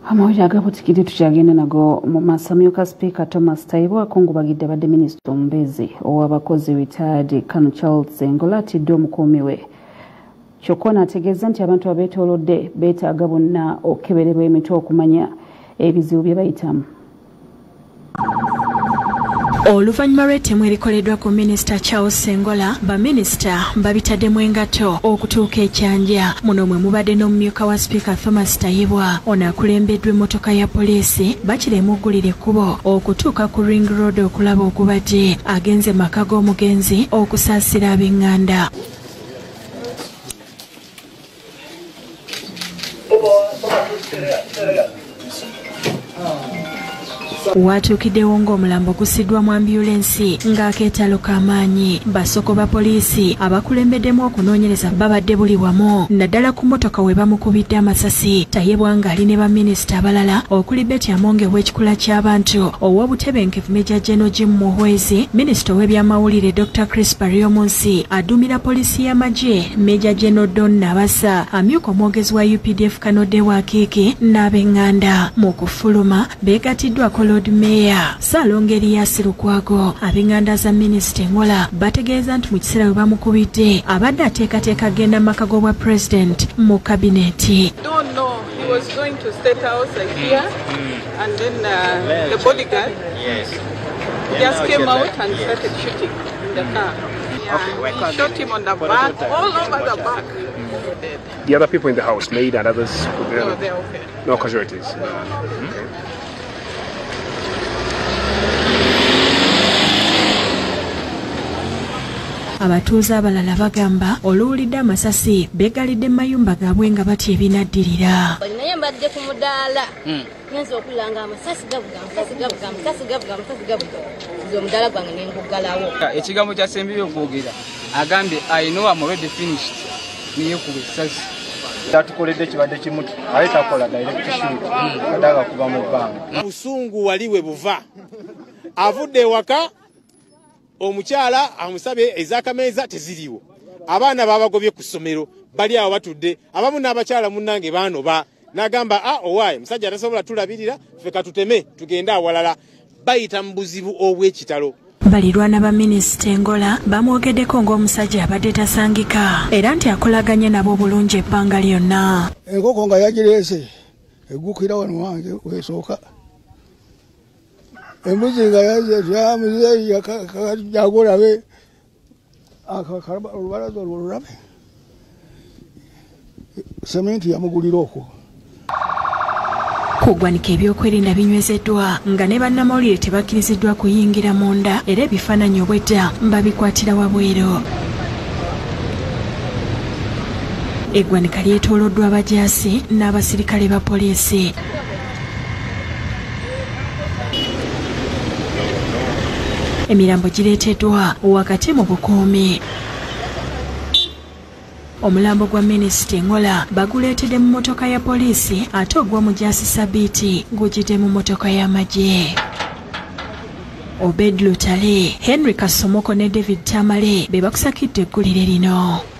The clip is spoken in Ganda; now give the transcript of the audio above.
Amawulire agabutikidde tukyagenda nago mu masamyuka Speaker Thomas Tayibwa Bamukungubagidde Abadde Minisita omubeezi ow'abakozi retired Colonel Charles Engola atidde omukuumi we. Kyokka n'ategeeza nti abantu abeetoolodde beetaaga bonna okukeberebwa emitwe okumanya ebizibu bye bayitamu. Oluvannyuma lw'ettemu erikoleddwa ku Minisita Charles Engola, Baminisita babitaddemu engato okutuuka ekyanja. Muno mwe mubadde n'omumyuka wa Speaker Thomas Tayibwa ono akulembeddwa emmotoka ya poliisi bakiremuggulira ekkubo okutuuka ku Ring Road okulaba okubadde agenze maka g'omugenzi okusaasira ab'eŋŋanda. Watuukiddewo ng'omulambo gusiddwa mu ambyulensi ng'akeetalo k'amaanyi. Basoko ba poliisi abakulembeddemu okunoonyereza babadde buli wamu, naddala ku mmotoka we bamukubidde amasasi. Tayibwa ng'ali ne baminisita abalala okuli Betty Amonge w'ekikula ky'abantu, ow'obutebenkevu Major General Jim Muhwezi, Minisita w'ebyamawulire Dr. Chris Baryomunsi, aduumira poliisi y'amagye Major General Don Nabasa, amyuka omwogezi wa UPDF Kanode wa Kiiki n'ab'eŋŋanda. Mu kufuluma beegatiddwako Lord Mayor Salongeri Yasirukwago. Ab'eŋŋanda za Minisita Engola bategeeza nti mu kiseera we bamukubidde abadde ateekateeka agenda maka g'obwa President mu KABINENTI. He was going to State House here, and then the bodyguard just came out and started shooting in the car. He shot him on the back, all over the back. The other people in the house, maid and others? No, they're okay. No casualties? Abatuuze abalala bagamba oluwulidde amasasi beegalidde mu mayumba gaabwe nga batya ebinaddirira. Naye mbadde ku mudaala ngenza okulanga amasasi gavuga nze omudaala gwange ne nguggalawo. Ekigambo kyasembyeyo okwogera agambye I know I'm already finished niyo kuba essasi. Tatukoledde kibadde kimutu aye takola direct shoot kadaga kuba mu bbanga. Busungu wali we buva avudde ewaka omukyala amusabye ez'akameeza teziriwo, abaana babagobye ku ssomero bali awo batudde, abamu n'abakyala munnange baanoba n'agamba owaaye musajja atasobola tulabirira ffe katuteme tugende awalala, bayita mu buzibu obw'ekitalo. Balirwana ba Minisita Engola bamwogeddeko ng'omusajja abadde tasangika era nti akolaganye nabo bulungi ebbanga lyonna. Enkoko nga yagireese eggukira wano wange wesooka, embuzi nga yamuzeeyi yakagolabe olubalaza olwo lulabe sementi yamugulira okwo. Kuggwanika ebyokwerinda binywezeddwa nga ne bannamawulire tebakkiriziddwa kuyingira munda era ebifaananyi obwedda babikwatira wabweru. Eggwanika lyetooloddwa abajaasi n'abasirikale ba poliisi. Emirambo gireeteddwa wakati mu bukuumi. Omulambo gwa Minisita Engola baguleetedde mu mmotoka ya poliisi ate ogw'omujaasi Sabiiti gujjidde mu mmotoka y'amagye. Obed Lutale, Henry Kasomoko ne David Tamale be bakusakidde eggulire lino.